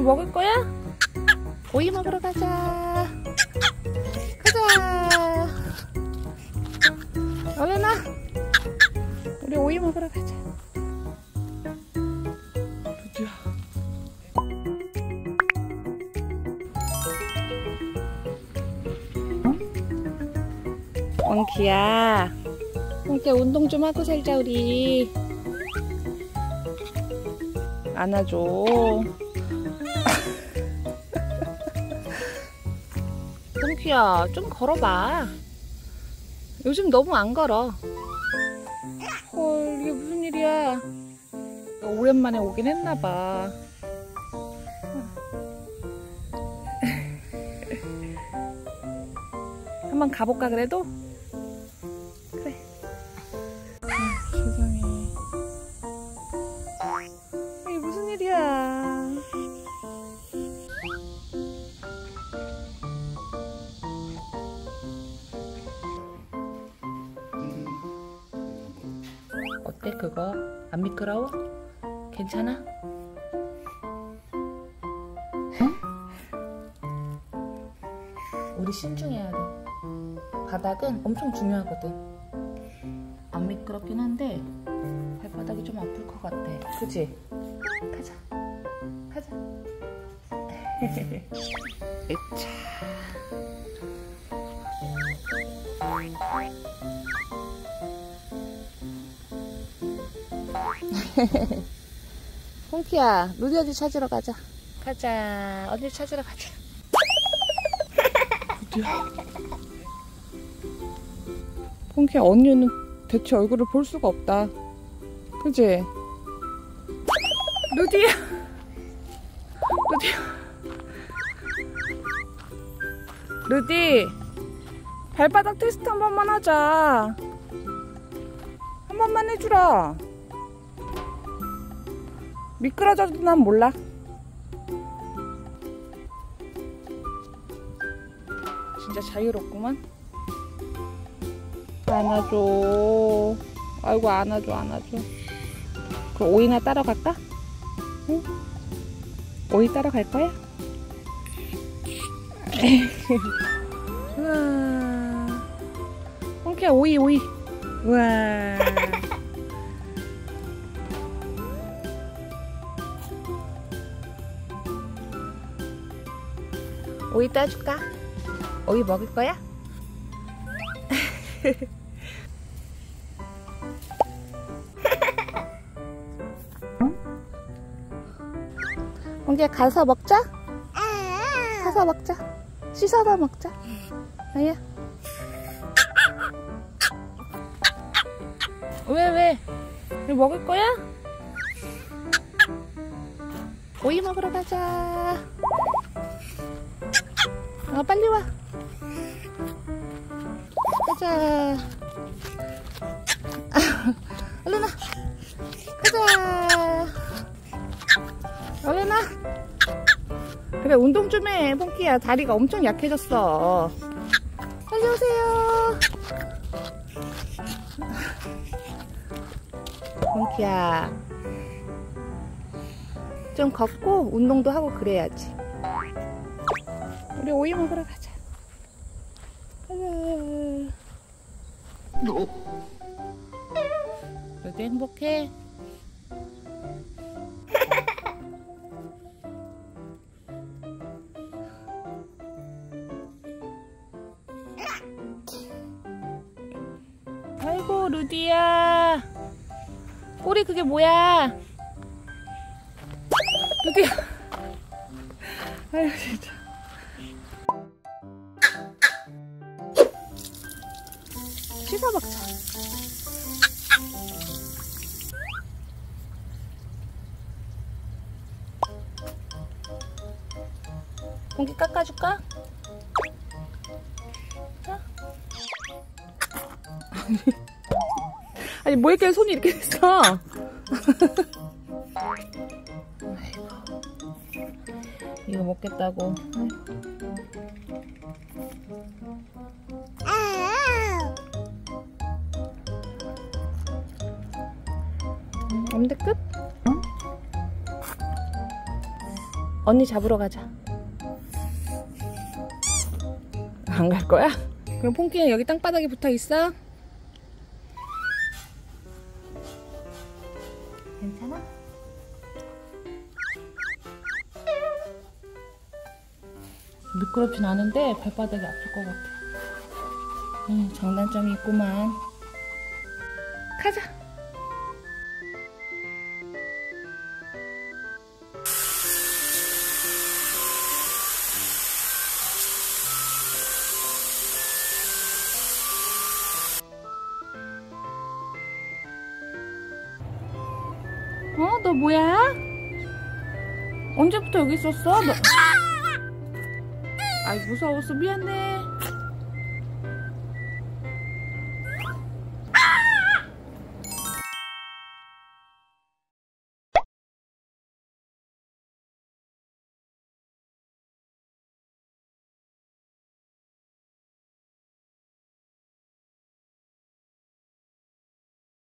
먹을 거야? 오이 먹으러 가자. 가자. 얼른 와. 우리 오이 먹으러 가자. 드디어. 엉키야. 엉키야 운동 좀 하고 살자 우리. 안아줘. 엉키야 좀 걸어봐. 요즘 너무 안 걸어. 헐 이게 무슨 일이야. 오랜만에 오긴 했나봐. 한번 가볼까 그래도? 그래. 세상에. 이게 무슨 일이야. 어때 그거? 안 미끄러워? 괜찮아? 우리 신중해야 돼. 바닥은 엄청 중요하거든. 안 미끄럽긴 한데 발바닥이 좀 아플 것 같아. 그치? 가자. 가자. 으차. 홍키야, 루디 언니 찾으러 가자. 가자. 언니 찾으러 가자. 홍키야, 언니는 대체 얼굴을 볼 수가 없다. 그치? 루디야. 루디야. 루디. 발바닥 테스트 한 번만 하자. 한 번만 해주라. 미끄러져도 난 몰라. 진짜 자유롭구만. 안아줘. 아이고 안아줘 안아줘. 그럼 오이나 따러 갈까? 응? 오이 따러 갈 거야? 우와. 홍키야 오이 오이. 우와. 오이 따줄까? 오이 먹을 거야? 엉기야 가서 먹자? 가서 먹자. 씻어서 먹자. 아야. 왜? 이거 먹을 거야? 오이 먹으러 가자. 빨리 와. 가자. 얼른 와. 가자. 얼른 와. 그래 운동 좀 해. 퐁키야 다리가 엄청 약해졌어. 빨리 오세요. 퐁키야 좀 걷고 운동도 하고 그래야지. 우리 오이 먹으러 가자. 가자. 너도 행복해? 아이고 루디야. 꼬리 그게 뭐야? 루디야. 아유 진짜. 씻어 먹자. 공기 깎아줄까? 자. 아니 뭐 이렇게 손이 이렇게 됐어? 아이고. 이거 먹겠다고. 엄대 끝? 언니 잡으러 가자. 안 갈 거야? 그럼 퐁키는 여기 땅바닥에 붙어 있어? 괜찮아? 미끄럽진 않은데 발바닥이 아플 것 같아. 장단점이 있구만. 가자. 너 뭐야? 언제부터 여기 있었어? 너... 아이 무서웠어. 미안해.